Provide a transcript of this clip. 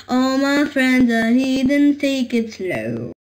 All my friends are heathens, take it slow.